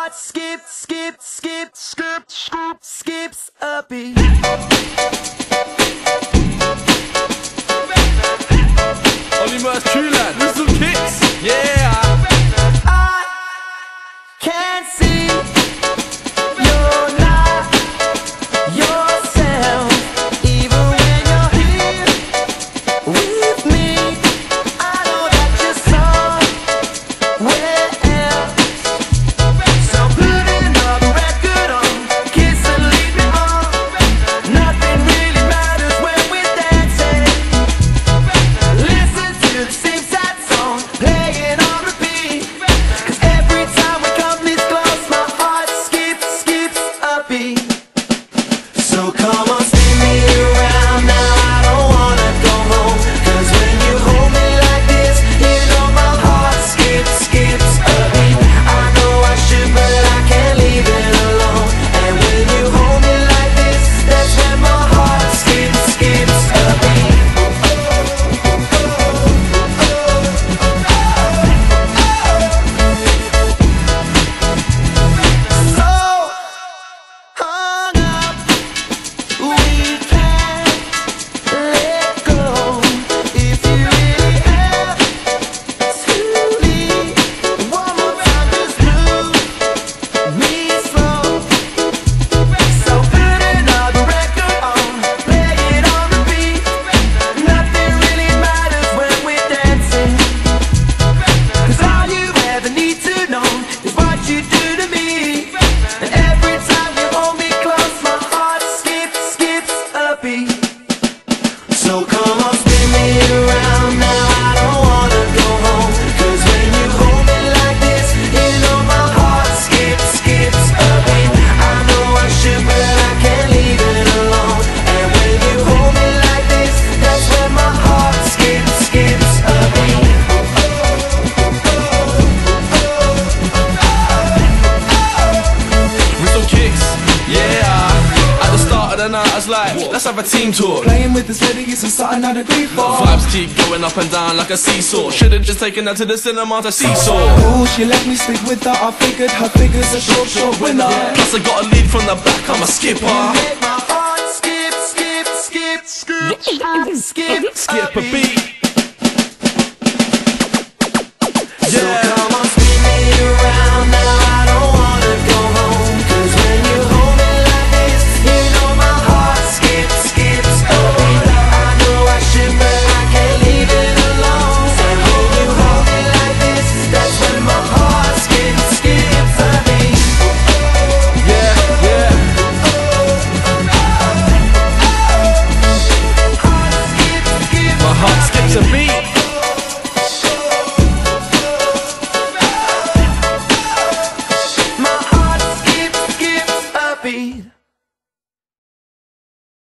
heart skips a beat. Only Mer's True Land with some kicks, yeah. I can't see you're not yourself, even when you're here with me. I know that you're somewhere else, so put another record on, kiss and lead me on. Nothing really matters when we're dancing. Listen to the same sad song playing on repeat, 'cause every time we come this close, my heart skips a beat. So come on, spin me around now, I don't wanna go home, 'cause when you hold me like this, you know my heart skips a beat. I know I should, but I can't leave it alone. And when you hold me like this, that's when my heart skips a beat. So hung up, we can't let go. If you really have to leave, one more time, just move me slow. So put another record on, play it on repeat. Nothing really matters when we're dancing, 'cause all you ever need to know is what you do to me. And every time you hold me close, my heart skips a beat. So come on, spin me around now, I don't wanna go home, 'cause when you hold me like this, you know my heart skips a beat. I know I should, but I can't leave it alone. And when you hold me like this, that's when my heart skips a beat. With some kicks, yeah. At the start of the night I was like, let's have a team talk. Playing with this lady is something I'd agree for. Vibes keep going up and down like a seesaw. Should've just taken her to the cinema to seesaw. Ooh, she let me stick with her, I figured her figure's a short winner. Plus I got a lead from the back, I'm a skipper. Make my heart skip Skip a beat. Yeah.